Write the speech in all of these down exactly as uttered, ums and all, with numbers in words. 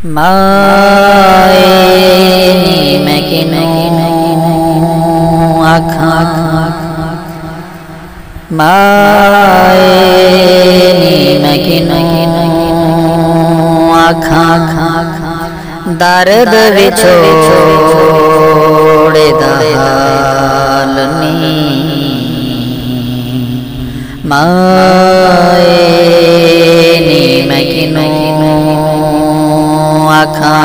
माए मैं किनू आखा माए मैं किनू आखा दर्द विछोड़े दा हाल नी माए नी मैं किनू आखा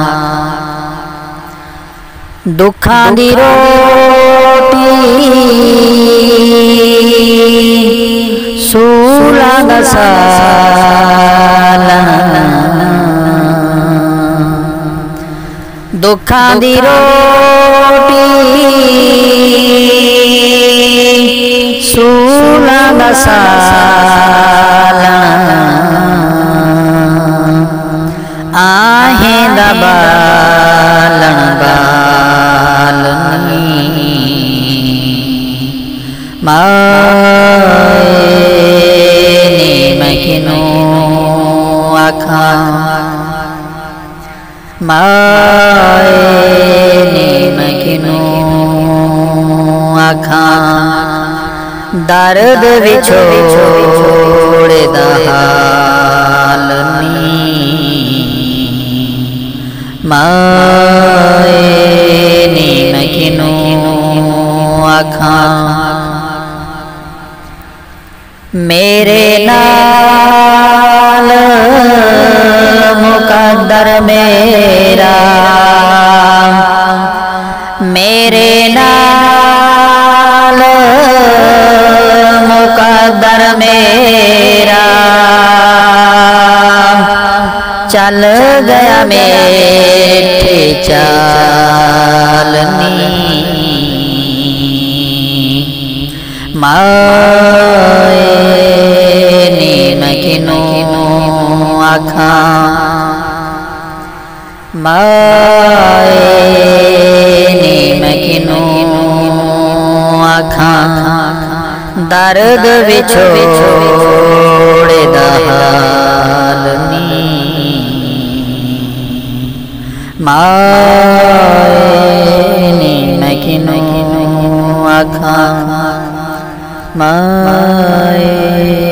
दुखां दी रोटी सूला दा सालन दुखां दी रोटी सूला दा सालन आहें दा बालन बालनी माए नी मैं किनू आखा माए नी मैं किनू आखा दर्द विछोड़े दा हाल नी माए नी मैं किनू आखा मेरे नाल मुकद्दर मेरा मेरे नाल मुकद्दर मेरा चल गया मेरे चालनी माए नी मैं किनू आखा माए नी मैं किनू आखा दर्द विछोड़े दा हाल नी माए नी मैं किनू आखा माए।